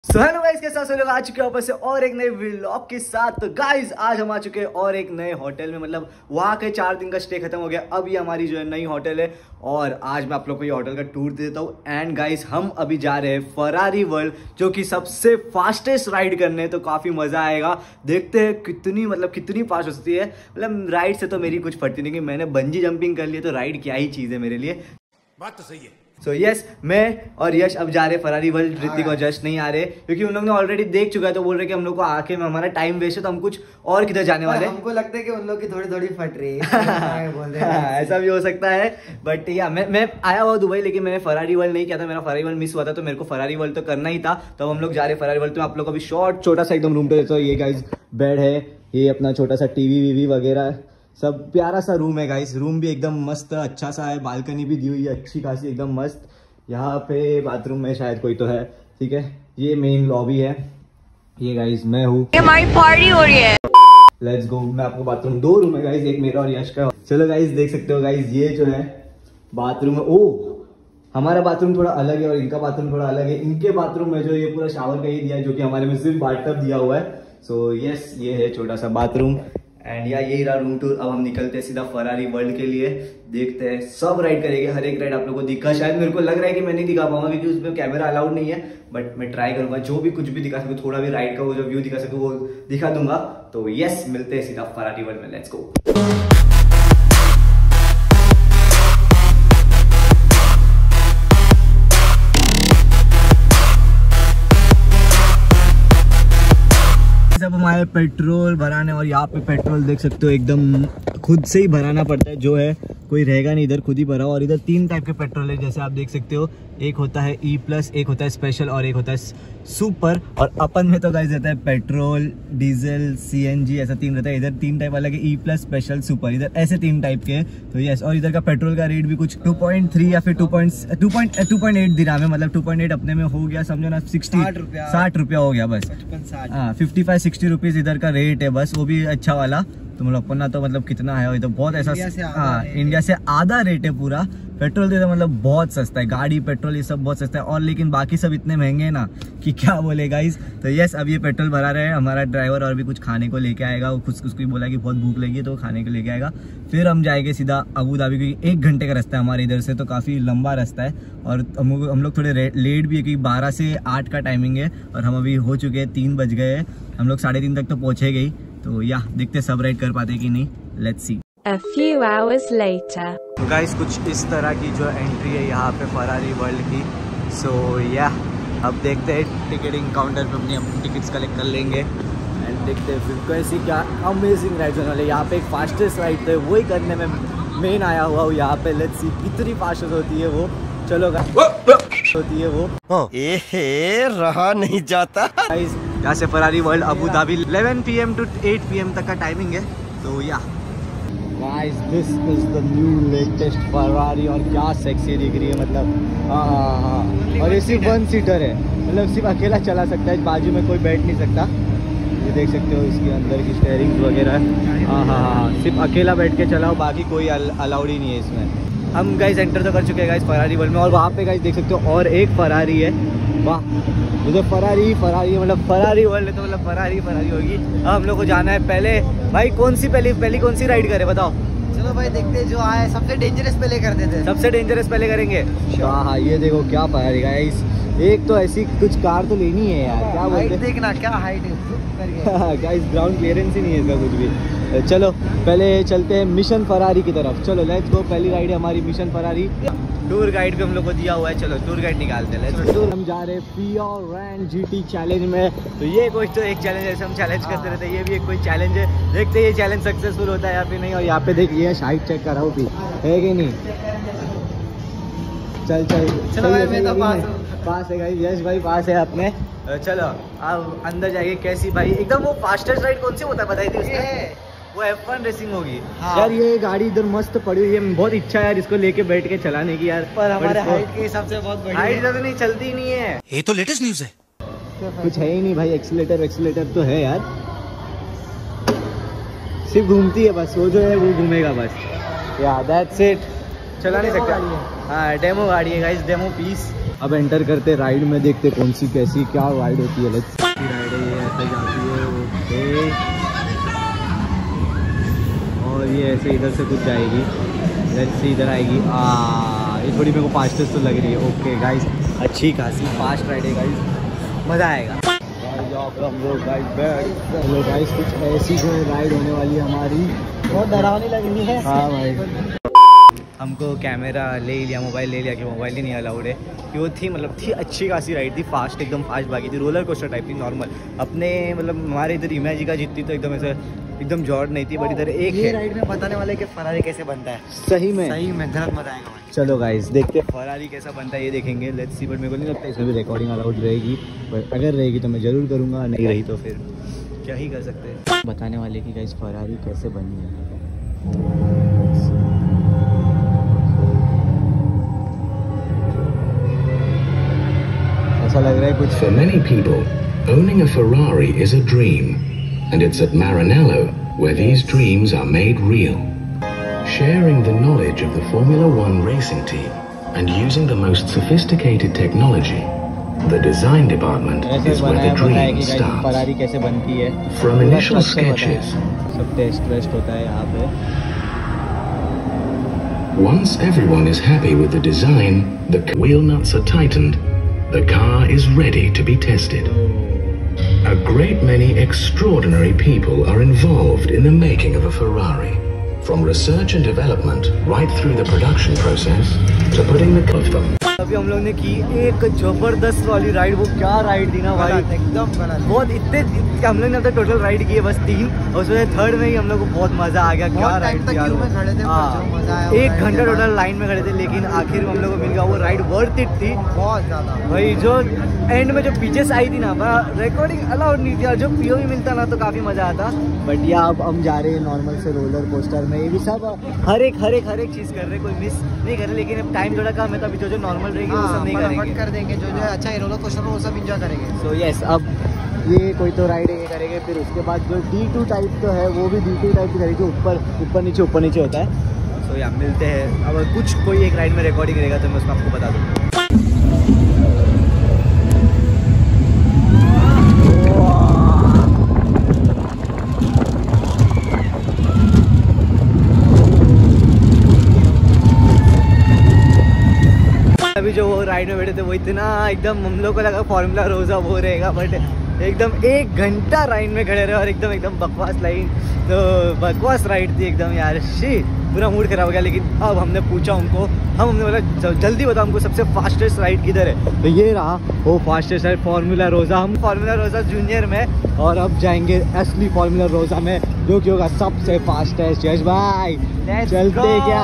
So hello guys, के साथ लोग आ चुके हैं वापस से और एक नए व्लॉग के साथ। तो गाइस आज हम आ चुके हैं और एक नए होटल में, मतलब वहाँ के 4 दिन का स्टे खत्म हो गया। अब ये हमारी जो है नई होटल है और आज मैं आप लोग को ये होटल का टूर दे देता हूँ। एंड गाइस हम अभी जा रहे हैं फरारी वर्ल्ड, जो कि सबसे फास्टेस्ट राइड करने, तो काफी मजा आएगा। देखते हैं कितनी फास्ट हो सकती है। मतलब राइड से तो मेरी कुछ फटती नहीं, कि मैंने बंजी जंपिंग कर लिया, तो राइड क्या ही चीज है मेरे लिए। बात तो सही है। सो यस, मैं और यश अब जा रहे फरारी वर्ल्ड। ऋतिक और जश नहीं आ रहे क्योंकि उन लोगों ने ऑलरेडी देख चुका है, तो बोल रहे कि हम लोग को आके में हमारा टाइम वेस्ट है, तो हम कुछ और किधर जाने वाले हैं। हमको लगता है कि उन लोग की थोड़ी थोड़ी फट रही है। बोल रहे हैं ऐसा भी हो सकता है। बट या मैं आया हुआ दुबई, लेकिन मैंने फरारी वर्ल्ड नहीं किया था। मेरा फरारी वर्ल्ड मिस हुआ था, तो मेरे को फरारी वर्ल्ड तो करना ही था। तो हम लोग जा रहे फरारी वर्ल्ड। तो आप लोग को अभी छोटा सा एकदम रूम पे देता हूँ। ये गाइस बेड है, ये अपना छोटा सा टीवी वगैरह सब प्यारा सा रूम है गाइस। रूम भी एकदम मस्त अच्छा सा है, बालकनी भी दी हुई है अच्छी खासी एकदम मस्त। यहाँ पे बाथरूम में शायद कोई तो है, ठीक है। ये मेन लॉबी है। ये गाइस मैं हूँ, हमारी पार्टी हो रही है। Let's go. मैं आपको बाथरूम, 2 रूम है गाइस, एक मेरा और यश का। चलो गाइस देख सकते हो गाइस, ये जो है बाथरूम है। ओ हमारा बाथरूम थोड़ा अलग है और इनका बाथरूम थोड़ा अलग है। इनके बाथरूम में जो ये पूरा शावर का ही दिया है, जो कि हमारे में सिर्फ बाथटब दिया हुआ है। सो यस, ये है छोटा सा बाथरूम। एंड यही रहा रूम टूर। अब हम निकलते हैं सीधा फरारी वर्ल्ड के लिए। देखते हैं, सब राइड करेंगे, हर एक राइड आप लोगों को दिखा। शायद मेरे को लग रहा है कि मैं नहीं दिखा पाऊंगा क्योंकि उसमें कैमरा अलाउड नहीं है, बट मैं ट्राई करूंगा जो भी कुछ भी दिखा सकूँ, थोड़ा भी राइड का वो जो व्यू दिखा सकूँ वो दिखा दूंगा। तो यस, मिलते हैं सीधा फरारी वर्ल्ड में। Let's go. अब हमारे पेट्रोल भराने, और यहाँ पे पेट्रोल देख सकते हो एकदम खुद से ही भराना पड़ता है, जो है कोई रहेगा नहीं, इधर खुद ही भरा। और इधर 3 टाइप के पेट्रोल है, जैसे आप देख सकते हो। एक होता है E+, एक होता है स्पेशल और एक होता है सुपर। और अपन में तो गाइस रहता है पेट्रोल, डीजल, CNG, ऐसा 3 रहता है। इधर 3 टाइप अलग है, E+, स्पेशल, सुपर। इधर ऐसे 3 टाइप के। तो यस, और इधर का पेट्रोल का रेट भी कुछ 2.3 या फिर 2.8 दिरहम है। मतलब 2.8 अपने में हो गया, समझो ना, 60 रुपया हो गया बस। 55-60 रुपीज इधर का रेट है बस, वो भी अच्छा वाला। तो मतलब अपना तो मतलब कितना है, तो बहुत ऐसा। हाँ, इंडिया से आधा रेट है पूरा पेट्रोल दे, तो मतलब बहुत सस्ता है। गाड़ी, पेट्रोल, ये सब बहुत सस्ता है। और लेकिन बाकी सब इतने महंगे हैं ना कि क्या बोले गाइस। तो यस, अब ये पेट्रोल भरा रहे हैं हमारा ड्राइवर, और भी कुछ खाने को लेके आएगा। वो उसको बोला कि बहुत भूख लगी है, तो खाने को लेके आएगा। फिर हम जाएंगे सीधा अबू धाबी, क्योंकि 1 घंटे का रास्ता है हमारे इधर से, तो काफ़ी लंबा रास्ता है। और हम लोग थोड़े लेट भी है, क्योंकि 12 से 8 का टाइमिंग है, और हम अभी हो चुके हैं 3 बज गए हैं। हम लोग 3:30 तक तो पहुँचे गई। तो या देखते सब राइड कर पाते कि नहीं, let's see. A few hours later. तो गाइस कुछ इस तरह की जो एंट्री है यहाँ पे फरारी वर्ल्ड की। सो या अब देखते हैं, टिकटिंग काउंटर पे अपनी टिकट्स कलेक्ट कर लेंगे एंड देखते हैं फिर कैसी क्या अमेजिंग राइड होने वाले। यहाँ पे एक फास्टेस्ट राइड है, वही करने में मेन आया हुआ हूँ यहाँ पे। लेट्स सी कितनी फास्ट होती है वो। चलो गाइस, होती है वो। रहा नहीं जाता। गाइस यहाँ से Ferrari World Abu Dhabi 11 PM to 8 PM तक का टाइमिंग है। तो या guys, this is the new latest Ferrari, और क्या सेक्सी दिख रही है। मतलब हाँ, और ये सिर्फ 1 सीटर है, मतलब सिर्फ अकेला चला सकता है, बाजू में कोई बैठ नहीं सकता। ये देख सकते हो इसके अंदर की स्टेयरिंग वगैरह। हाँ, सिर्फ अकेला बैठ के चलाओ, बाकी कोई अलाउड ही नहीं है इसमें। हम गाइस एंटर तो कर चुके हैं गाइस फरारी वर्ल्ड में, और वहाँ पे गाइस देख सकते हो और एक फरारी है। वाह, मुझे फरारी है, मतलब फरारी वर्ल्ड है तो मतलब फरारी होगी। अब हम लोग को जाना है पहले। भाई कौन सी पहली कौन सी राइड करे बताओ। चलो भाई देखते हैं, जो आए सबसे डेंजरस पहले कर देते हैं। सबसे डेंजरस पहले करेंगे। हाँ, ये देखो क्या फरारी गाइस। एक तो ऐसी कुछ कार तो लेनी है यार, क्या बोलते हैं। देखना क्या हाइट है गाइस, ग्राउंड क्लियरेंस ही नहीं है इसका कुछ भी। चलो पहले चलते हैं मिशन फरारी की तरफ। चलो लेट्स गो। पहली राइड है हमारी मिशन फरारी। टूर गाइड भी हम लोग को दिया हुआ है, चलो टूर गाइड निकालते हैं। हम जा रहे हैं FIORAN GT चैलेंज में। तो ये कुछ तो एक चैलेंज है, हम चैलेंज करते रहते हैं, ये भी एक कोई चैलेंज है। देखते हैं ये चैलेंज सक्सेसफुल होता है या फिर नहीं। और यहाँ पे देखिए हाइट चेक कर रहा हूँ भी है कि नहीं। चल पास है गाइस, यश भाई पास है अपने। चलो अब अंदर जाएंगे। कैसी भाई एकदम वो फास्टेस्ट राइड कौन सी होता है बताई थी उसने? वो F1 रेसिंग होगी। हाँ। यार ये गाड़ी इधर मस्त पड़ी हुई है, बहुत इच्छा है यार इसको लेके बैठ के चलाने की यार। पर हमारे हाइट के हिसाब से बहुत बड़ी हाइट तो नहीं चलती ही नहीं है। ये तो लेटेस्ट न्यूज़ है। कुछ है ही नहीं भाई। एक्सीलेटर तो है यार, सिर्फ घूमती है बस, वो जो है वो घूमेगा बस। या दैट्स इट। चला नहीं सकता। हाँ, डेमो गाड़ी है गाइस, डेमो पीस। अब एंटर करते राइड में, देखते कौन सी कैसी क्या राइड होती है। लेट्स राइड है, ये ऐसे जाती है, ओके, और ये ऐसे इधर से कुछ जाएगी, लेट्स सी इधर आएगी। ये थोड़ी मेरे को फास्टेस्ट तो लग रही है। ओके गाइस, अच्छी खासी फास्ट राइड है गाइस, मज़ा आएगा। हम लोग गाइस कुछ ऐसी जो है राइड होने वाली है हमारी, बहुत डरावनी लग रही है। हाँ भाई, हमको कैमरा ले लिया, मोबाइल ले लिया कि मोबाइल ही नहीं अलाउड है, कि वो थी मतलब थी अच्छी खासी राइड थी, फास्ट एकदम फास्ट भागी थी, रोलर कोस्टर टाइप थी नॉर्मल। अपने मतलब हमारे इधर इमेजिका का जितनी तो एकदम ऐसे एकदम जोर नहीं थी, बट इधर एक ये है राइड में बताने वाले कि फरारी कैसे बनता है। सही में गलत मजा आएगा भाई। चलो गाइस देखते हैं फरारी कैसा बनता है, ये देखेंगे, लेट्स सी। बट मेरे को नहीं लगता इसमें भी रिकॉर्डिंग अलाउड रहेगी, बट अगर रहेगी तो मैं ज़रूर करूँगा, नहीं रही तो फिर क्या ही कर सकते हैं। बताने वाले कि गाइस फरारी कैसे बनी है। ऐसा लग रहा है कुछ। For many people, owning a Ferrari is a dream, and it's at Maranello where these dreams are made real. Sharing the knowledge of the Formula One racing team and using the most sophisticated technology, the design department is where the dream starts. Ferrari कैसे बनती है, From initial sketches, सब test होता है यहाँ पे। once everyone is happy with the design, the wheel nuts are tightened, the car is ready to be tested. A great many extraordinary people are involved in the making of a Ferrari. From research and development right through the production process to putting the of them. अभी हम लोग ने की एक जबरदस्त वाली ride, वो क्या राइड थी ना भाई, एकदम गलत। बहुत इतने हम लोग ने अब तक टोटल राइड की है बस 3, और उसमें थर्ड में ही हम लोग को बहुत मजा आ गया। क्या राइड थी यार, एक घंटा टोटल लाइन में खड़े थे, लेकिन आखिर में हम लोग को मिल गया। वो राइड वर्थ इट थी बहुत ज्यादा भाई। जो एंड में जो पीछे आई थी ना, रिकॉर्डिंग अलाउड नहीं थी, और जो पीओवी मिलता ना तो काफी मजा आता। बट या अब हम जा रहे हैं नॉर्मल से रोलर कोस्टर में, ये भी सब हर एक चीज कर रहे, कोई मिस नहीं कर रहे, लेकिन अब टाइम थोड़ा कम है, तो अभी जो नॉर्मल रहेगी वो सब नहीं करेंगे, कर देंगे। जो अच्छा है रोलर कोस्टर वो सब एंजॉय करेंगे। सो यस, अब ये कोई तो राइड ये करेंगे, फिर उसके बाद जो D2 टाइप तो है वो भी D2 टाइप की करेगी, ऊपर नीचे होता है। सो या मिलते हैं, अब कुछ कोई एक राइड में रिकॉर्डिंग रहेगा तो मैं उसमें आपको बता दूँगा। अभी जो वो राइड में बैठे थे वो इतना एकदम हम लोग को लगा फॉर्मूला रोजा वो रहेगा, बट एकदम 1 घंटा राइड में खड़े रहे और एकदम बकवास लाइन, तो बकवास राइड थी एकदम यार। पूरा मूड खराब हो गया। लेकिन अब हमने पूछा उनको, हमने बोला जल्दी बताओ हमको सबसे फास्टेस्ट राइड किधर है, तो ये रहा वो फास्टेस्ट राइड फॉर्मूला रोजा। हम फॉर्मूला रोजा जूनियर में, और अब जाएंगे असली फॉर्मूला रोजा में, जो कि होगा सबसे फास्टेस्ट। यश भाई चलते क्या,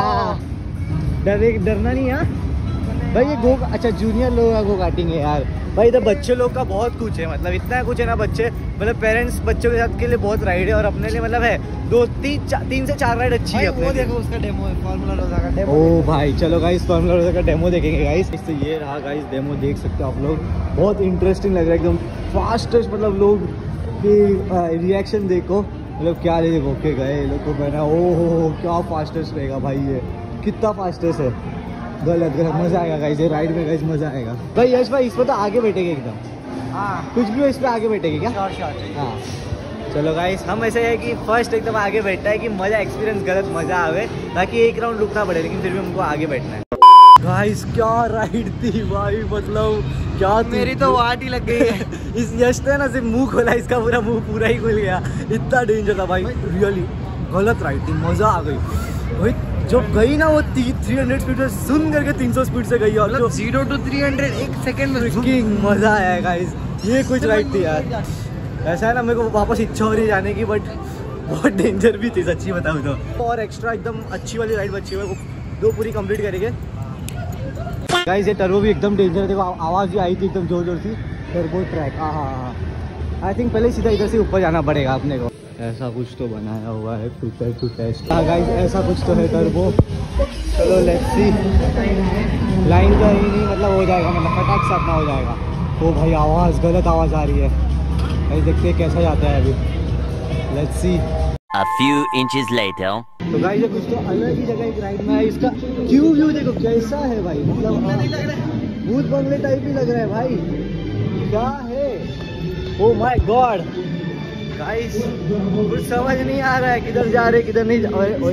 डरना नहीं है भाई। ये अच्छा जूनियर लोग का गो कार्टिंग है यार भाई, इधर बच्चे लोग का बहुत कुछ है, मतलब इतना कुछ है ना, बच्चे मतलब पेरेंट्स बच्चों के साथ के लिए बहुत राइड है, और अपने लिए मतलब है 3 से 4 राइड अच्छी है अपने। देखो उसका डेमो है, फॉर्मूला रोजा का डेमो। ओ भाई चलो गाइस, फॉर्मूला रोजा का डेमो देखेंगे गाइस। तो ये रहा गाइस डेमो, देख सकते हो आप लोग, बहुत इंटरेस्टिंग लग रहा है एकदम फास्टेस्ट। मतलब लोग की रिएक्शन देखो, मतलब क्या ले देखो के गए लोग को बना, ओ क्या फास्टेस्ट रहेगा भाई, ये कितना फास्टेस्ट है। गलत मजा आएगा गाइस, ये राइड में गाइस मजा आएगा भाई। यश भाई इसमें तो आगे बैठेंगे एकदम, हाँ कुछ भी हो इस पे आगे बैठेंगे क्या? हाँ चलो गाइस, हम ऐसे है कि फर्स्ट एकदम आगे बैठता है कि मजा एक्सपीरियंस गलत मजा आवे, ताकि एक राउंड रुकना पड़े, लेकिन फिर भी हमको आगे बैठना है। गाइस क्या राइड थी भाई, मतलब क्या थी, मेरी तो वाट ही लग गई है। इस यश ने ना सिर्फ मुंह खोला, इसका पूरा मुंह पूरा ही खुल गया, इतना डेंजर था भाई। रियली गलत राइड थी, मजा आ गई भाई। जब गई ना वो 300 स्पीड से सुन करके 300 स्पीड से गई, और 0 to 300 1 सेकंड में मजा आया गाइस। ये कुछ राइड थी यार, ऐसा है ना मेरे को वापस इच्छा हो रही है जाने की, बट बहुत डेंजर भी थी सच्ची बताऊँ तो। और एक्स्ट्रा एकदम अच्छी वाली राइड बची हुई है, वो 2 पूरी कंप्लीट करेंगे गाइस। ये टर्बो भी एकदम डेंजर है, देखो आवाज़ भी आई थी एकदम जोर जोर सी, टर्बो ट्रैक। हाँ आई थिंक पहले सीधा इधर से ऊपर जाना पड़ेगा अपने को, ऐसा कुछ तो बनाया हुआ है, प्रिपेयर टू टेस्ट। हाँ गाइस ऐसा कुछ तो है टर्बो। चलो लेट्स सी, लाइन का ही नहीं मतलब हो जाएगा, मतलब फटाक से अपना हो जाएगा। ओ भाई आवाज़, गलत आवाज़ आ रही है भाई, देखते हैं कैसा जाता है अभी, let's see. A few inches later. तो गाइस ये कुछ तो अलग ही जगह एक राइड में है, इसका व्यू देखो कैसा है भाई, मतलब नहीं लग रहा है भूत बंगले टाइप ही लग रहा है भाई, क्या है। ओ माय गॉड गाइस, कुछ समझ नहीं आ रहा है किधर जा रहे किधर नहीं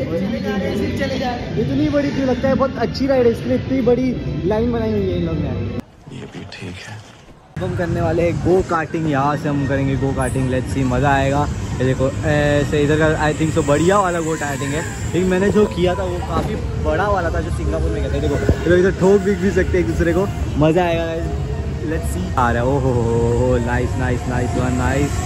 चले जा रहे। इतनी बड़ी क्यों लगता है, बहुत अच्छी राइड है, इसलिए इतनी बड़ी लाइन बनाई हुई है इन लोग ने। ये भी ठीक है। हम करने वाले हैं गो कार्टिंग, यहाँ से हम करेंगे गो कार्टिंग, लेट्स सी मज़ा आएगा। ये देखो ऐसे इधर का आई थिंक सो बढ़िया वाला गो कार्टिंग है, लेकिन मैंने जो किया था वो काफ़ी बड़ा वाला था जो सिंगापुर में कहते हैं। देखो इधर ठोक भी सकते हैं एक दूसरे को, मज़ा आएगा। लेट्स सी आ रहा है, ओ हो nice nice nice one nice.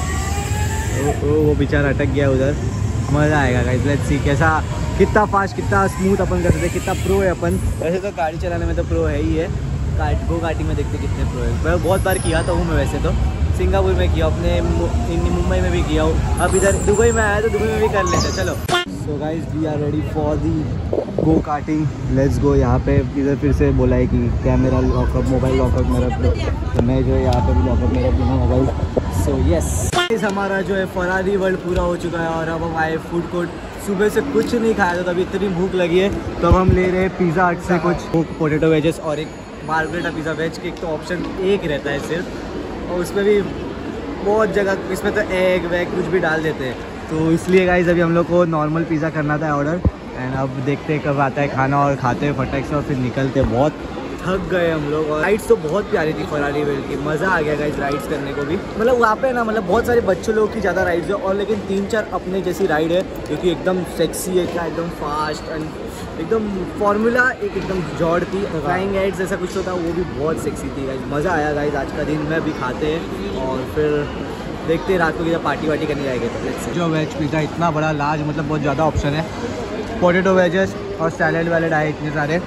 वो बेचारा अटक गया उधर, मज़ा आएगा गाइस। लेट्स सी कैसा, कितना फास्ट कितना स्मूथ अपन कर सकते हैं, कितना प्रो है अपन। वैसे तो गाड़ी चलाने में तो प्रो है ही है, गो कार्टिंग में देखते कितने प्रो है। मैं बहुत बार किया था हूँ मैं, वैसे तो सिंगापुर में किया, अपने मुंबई में भी किया हूँ, अब इधर दुबई में आया तो दुबई में भी कर लेते हैं। चलो so guys we are ready for the go karting, let's go. यहाँ पे इधर फिर से बोला है कि कैमरा लॉकअप, मोबाइल लॉकअप मेरा, तो मैं जो है यहाँ पे भी लॉकअप मेरा बिना मोबाइल। सो यस हमारा जो है फरारी वर्ल्ड पूरा हो चुका है और अब हम आए फूड कोर्ट। सुबह से कुछ नहीं खाया था, तभी इतनी भूख लगी है, तो अब हम ले रहे हैं पिज़्ज़ा हट से कुछ पोटैटो वेजेस और एक मार्गरेटा पिज़्ज़ा। वेज के एक तो ऑप्शन एक रहता है सिर्फ, और उसमें भी बहुत जगह इसमें तो एग वैग कुछ भी डाल देते हैं, तो इसलिए गाइस अभी हम लोग को नॉर्मल पिज़्ज़ा करना था ऑर्डर। एंड अब देखते हैं कब आता है खाना, और खाते हैं फटाक से और फिर निकलते। बहुत थक गए हम लोग, और राइड्स तो बहुत प्यारी थी फरारी वर्ल्ड की, मज़ा आ गया गाइस राइड्स करने को भी। मतलब वहाँ पे ना, मतलब बहुत सारे बच्चों लोग की ज़्यादा राइड्स है, और लेकिन 3-4 अपने जैसी राइड है क्योंकि एकदम सेक्सी है, क्या एकदम फास्ट एंड एकदम फॉर्मूला एकदम जॉर्ड थी। फ्लाइंग एड्स ऐसा कुछ तो था, वो भी बहुत सेक्सी थी गाइस, मज़ा आया गाइस। आज का दिन में भी खाते हैं और फिर देखते हैं रात को किधर पार्टी वार्टी करने जाएंगे। तो जो वेज पिज़्ज़ा इतना बड़ा लार्ज, मतलब बहुत ज़्यादा ऑप्शन है, पोटैटो वेजेस और सैलेड वैलेड आए इतने सारे,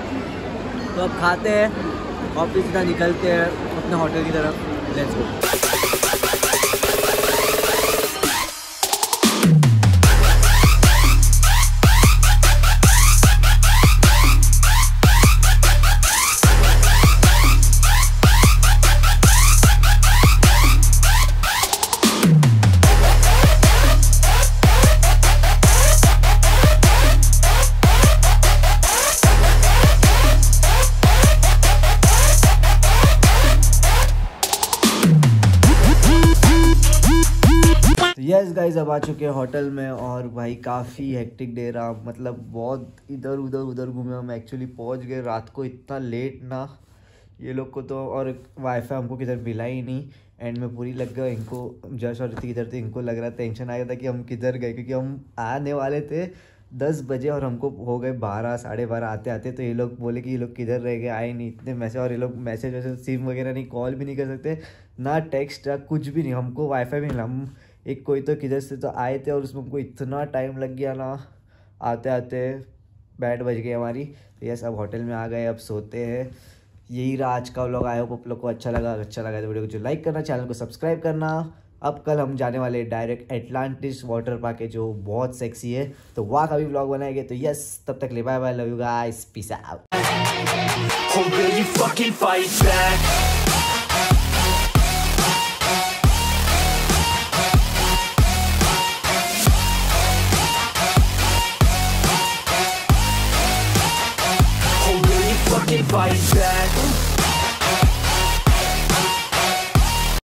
तो अब खाते हैं और फिर सीधा निकलते हैं अपने होटल की तरफ। Let's go. यस गाइस अब आ चुके हैं होटल में, और भाई काफ़ी हेक्टिक डे रहा, मतलब बहुत इधर उधर घूमे हम। एक्चुअली पहुंच गए रात को इतना लेट ना, ये लोग को तो, और वाईफाई हमको किधर मिला ही नहीं। एंड में पूरी लग गया इनको, जश और किधर थे, इनको लग रहा टेंशन आया था कि हम किधर गए, क्योंकि हम आने वाले थे 10 बजे और हमको हो गए 12 साढ़े 12 आते आते। तो ये लोग बोले कि ये लोग किधर रह गए, आए नहीं इतने मैसेज, और ये लोग मैसेज वैसे सिम वगैरह नहीं, कॉल भी नहीं कर सकते ना, टेक्स्ट या कुछ भी नहीं, हमको वाईफाई भी मिला। हम एक कोई तो किधर से तो आए थे और उसमें हमको इतना टाइम लग गया ना, आते आते 8 बज गए हमारी। तो यस अब होटल में आ गए, अब सोते हैं। यही रहा आज का व्लॉग, आई होप आप लोग को अच्छा लगा तो वीडियो को जो लाइक करना, चैनल को सब्सक्राइब करना। अब कल हम जाने वाले डायरेक्ट एटलांटिस वाटर पार्क है जो बहुत सेक्सी है, तो वहाँ का भी व्लॉग बनाएंगे। तो यस तब तक ले bye bye, love you guys, peace out.